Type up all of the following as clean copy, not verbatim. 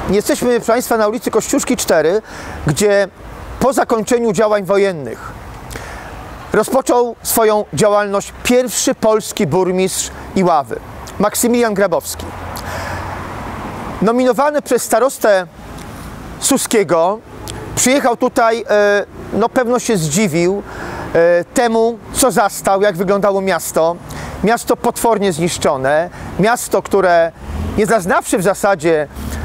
Jesteśmy, proszę Państwa, na ulicy Kościuszki 4, gdzie po zakończeniu działań wojennych rozpoczął swoją działalność pierwszy polski burmistrz Iławy, Maksymilian Grabowski. Nominowany przez starostę Suskiego, przyjechał tutaj, no pewno się zdziwił temu, co zastał, jak wyglądało miasto. Miasto potwornie zniszczone, miasto, które nie zaznawszy w zasadzie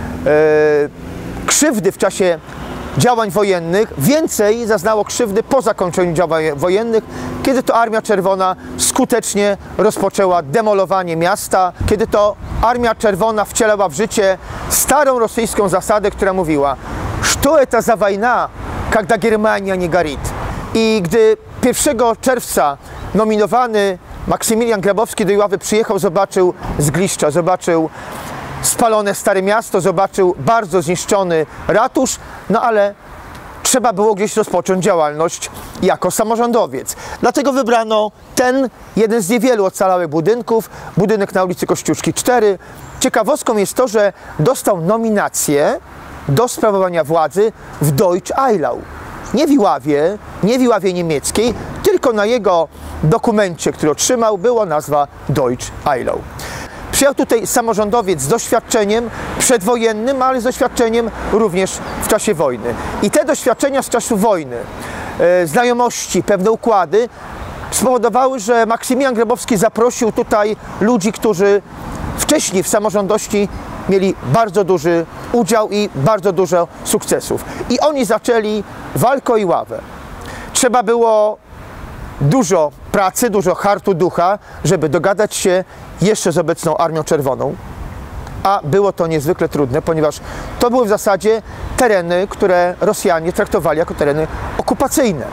krzywdy w czasie działań wojennych, więcej zaznało krzywdy po zakończeniu działań wojennych, kiedy to Armia Czerwona skutecznie rozpoczęła demolowanie miasta, kiedy to Armia Czerwona wcielała w życie starą rosyjską zasadę, która mówiła: "Что это за война, когда Германия не горит?" I gdy 1 czerwca nominowany Maksymilian Grabowski do Iławy przyjechał, zobaczył zgliszcza, zobaczył spalone Stare Miasto, zobaczył bardzo zniszczony ratusz, no ale trzeba było gdzieś rozpocząć działalność jako samorządowiec. Dlatego wybrano ten jeden z niewielu ocalałych budynków, budynek na ulicy Kościuszki 4. Ciekawostką jest to, że dostał nominację do sprawowania władzy w Deutsch Eilau. Nie w Iławie niemieckiej, tylko na jego dokumencie, który otrzymał, była nazwa Deutsch Eilau. Przyjechał tutaj samorządowiec z doświadczeniem przedwojennym, ale z doświadczeniem również w czasie wojny. I te doświadczenia z czasu wojny, znajomości, pewne układy spowodowały, że Maksymilian Grabowski zaprosił tutaj ludzi, którzy wcześniej w samorządności mieli bardzo duży udział i bardzo dużo sukcesów. I oni zaczęli walkę o Iławę. Trzeba było dużo pracy, dużo hartu ducha, żeby dogadać się jeszcze z obecną Armią Czerwoną. A było to niezwykle trudne, ponieważ to były w zasadzie tereny, które Rosjanie traktowali jako tereny okupacyjne.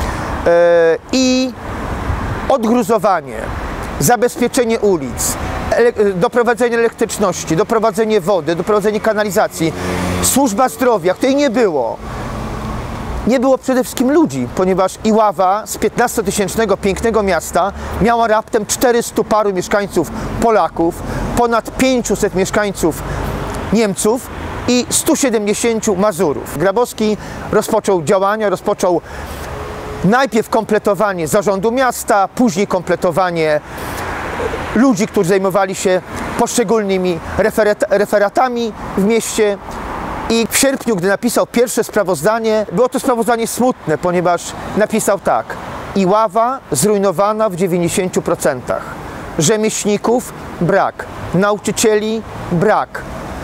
I odgruzowanie, zabezpieczenie ulic, doprowadzenie elektryczności, doprowadzenie wody, doprowadzenie kanalizacji, służba zdrowia, której nie było. Nie było przede wszystkim ludzi, ponieważ Iława z 15-tysięcznego pięknego miasta miała raptem 400 paru mieszkańców Polaków, ponad 500 mieszkańców Niemców i 170 Mazurów. Grabowski rozpoczął działania, rozpoczął najpierw kompletowanie zarządu miasta, później kompletowanie ludzi, którzy zajmowali się poszczególnymi referatami w mieście. I w sierpniu, gdy napisał pierwsze sprawozdanie, było to sprawozdanie smutne, ponieważ napisał tak: Iława zrujnowana w 90%. Rzemieślników brak, nauczycieli brak.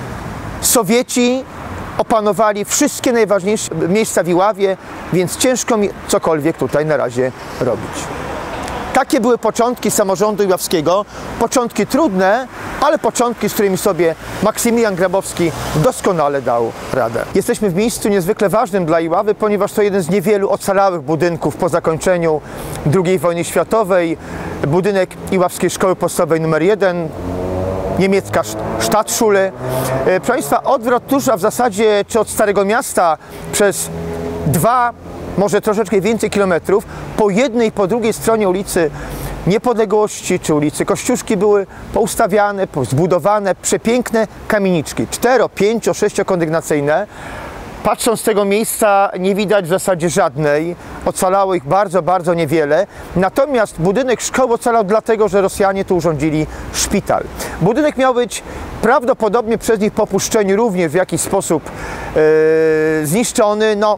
Sowieci opanowali wszystkie najważniejsze miejsca w Iławie, więc ciężko mi cokolwiek tutaj na razie robić. Takie były początki samorządu iławskiego, początki trudne, ale początki, z którymi sobie Maksymilian Grabowski doskonale dał radę. Jesteśmy w miejscu niezwykle ważnym dla Iławy, ponieważ to jeden z niewielu ocalałych budynków po zakończeniu II wojny światowej. Budynek Iławskiej Szkoły Podstawowej nr 1, niemiecka Stadtschule. Proszę Państwa, od ratusza w zasadzie, czy od Starego Miasta przez 2, może troszeczkę więcej kilometrów, po jednej i po drugiej stronie ulicy Niepodległości czy ulicy Kościuszki były poustawiane, zbudowane przepiękne kamieniczki, 4-, 5-, 6-kondygnacyjne. Patrząc z tego miejsca nie widać w zasadzie żadnej, ocalało ich bardzo, bardzo niewiele. Natomiast budynek szkoły ocalał dlatego, że Rosjanie tu urządzili szpital. Budynek miał być prawdopodobnie przez nich po opuszczeniu również w jakiś sposób zniszczony. No,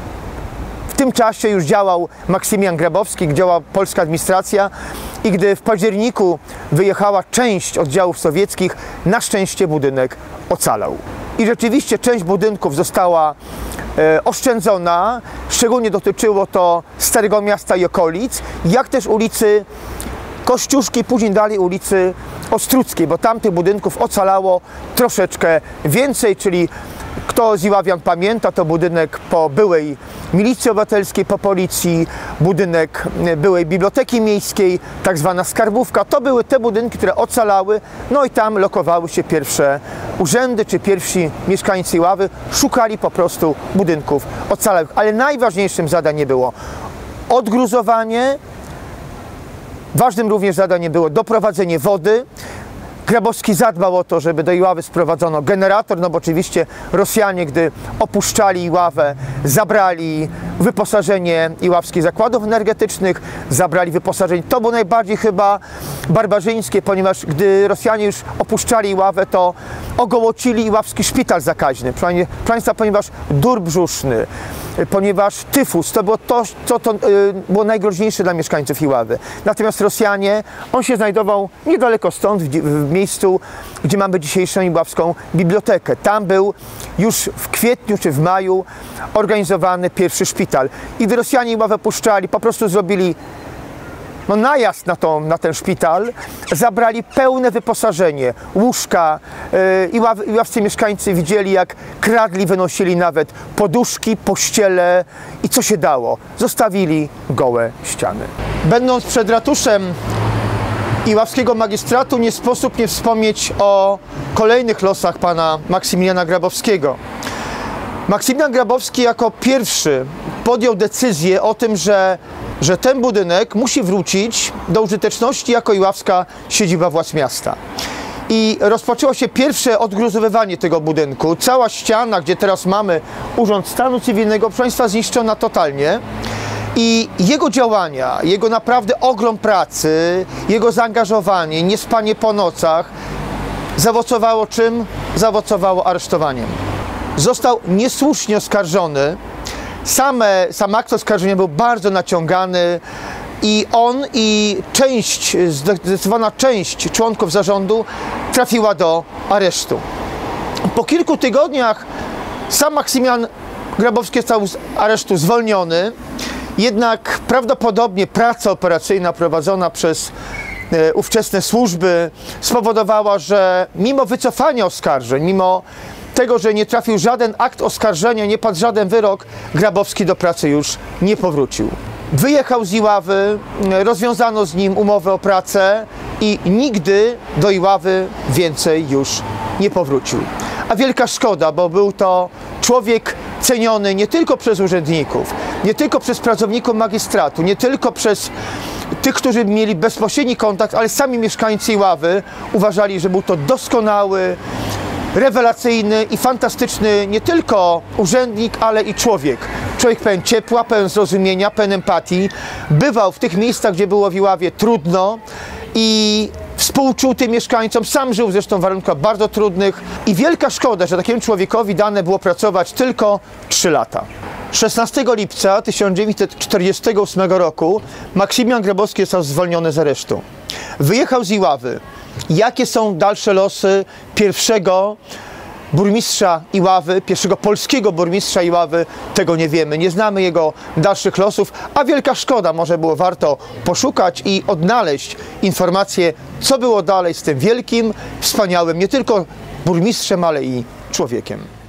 w tym czasie już działał Maksymilian Grabowski, działała polska administracja i gdy w październiku wyjechała część oddziałów sowieckich, na szczęście budynek ocalał. I rzeczywiście część budynków została oszczędzona, szczególnie dotyczyło to Starego Miasta i okolic, jak też ulicy Kościuszki, później dalej ulicy Ostruckiej, bo tamtych budynków ocalało troszeczkę więcej, czyli kto z Iławian pamięta, to budynek po byłej Milicji Obywatelskiej, po policji, budynek byłej Biblioteki Miejskiej, tak zwana Skarbówka. To były te budynki, które ocalały, no i tam lokowały się pierwsze urzędy, czy pierwsi mieszkańcy Iławy szukali po prostu budynków ocalałych. Ale najważniejszym zadaniem było odgruzowanie, ważnym również zadaniem było doprowadzenie wody, Grabowski zadbał o to, żeby do Iławy sprowadzono generator, no bo oczywiście Rosjanie, gdy opuszczali Iławę, zabrali wyposażenie iławskich zakładów energetycznych, zabrali wyposażenie. To było najbardziej chyba barbarzyńskie, ponieważ gdy Rosjanie już opuszczali Iławę, to ogołocili iławski szpital zakaźny. Proszę Państwa, ponieważ dór brzuszny, ponieważ tyfus, to było to, co było najgroźniejsze dla mieszkańców Iławy. Natomiast Rosjanie, on się znajdował niedaleko stąd, w miejscu, gdzie mamy dzisiejszą iławską bibliotekę. Tam był już w kwietniu czy w maju organizowany pierwszy szpital. I gdy Rosjanie Iławę puszczali, po prostu zrobili najazd na ten szpital, zabrali pełne wyposażenie, łóżka. Iławscy mieszkańcy widzieli, jak kradli, wynosili nawet poduszki, pościele i co się dało. Zostawili gołe ściany. Będąc przed ratuszem Iławskiego magistratu, nie sposób nie wspomnieć o kolejnych losach pana Maksymiliana Grabowskiego. Maksymilian Grabowski jako pierwszy podjął decyzję o tym, że ten budynek musi wrócić do użyteczności jako iławska siedziba władz miasta. I rozpoczęło się pierwsze odgruzowywanie tego budynku. Cała ściana, gdzie teraz mamy Urząd Stanu Cywilnego, proszę Państwa, zniszczona totalnie. I jego działania, jego naprawdę ogrom pracy, jego zaangażowanie, niespanie po nocach zaowocowało czym? Zaowocowało aresztowaniem. Został niesłusznie oskarżony. Sam akt oskarżenia był bardzo naciągany i on i zdecydowana część członków zarządu trafiła do aresztu. Po kilku tygodniach sam Maksymilian Grabowski został z aresztu zwolniony, jednak prawdopodobnie praca operacyjna prowadzona przez ówczesne służby spowodowała, że mimo wycofania oskarżeń, mimo tego, że nie trafił żaden akt oskarżenia, nie padł żaden wyrok, Grabowski do pracy już nie powrócił. Wyjechał z Iławy, rozwiązano z nim umowę o pracę i nigdy do Iławy więcej już nie powrócił. A wielka szkoda, bo był to człowiek ceniony nie tylko przez urzędników, nie tylko przez pracowników magistratu, nie tylko przez tych, którzy mieli bezpośredni kontakt, ale sami mieszkańcy Iławy uważali, że był to doskonały, rewelacyjny i fantastyczny nie tylko urzędnik, ale i człowiek. Człowiek pełen ciepła, pełen zrozumienia, pełen empatii. Bywał w tych miejscach, gdzie było w Iławie trudno i współczuł tym mieszkańcom. Sam żył zresztą w warunkach bardzo trudnych i wielka szkoda, że takiemu człowiekowi dane było pracować tylko 3 lata. 16 lipca 1948 roku Maksymilian Grabowski został zwolniony z aresztu. Wyjechał z Iławy. Jakie są dalsze losy pierwszego burmistrza Iławy, pierwszego polskiego burmistrza Iławy, tego nie wiemy. Nie znamy jego dalszych losów, a wielka szkoda, może było warto poszukać i odnaleźć informacje, co było dalej z tym wielkim, wspaniałym, nie tylko burmistrzem, ale i człowiekiem.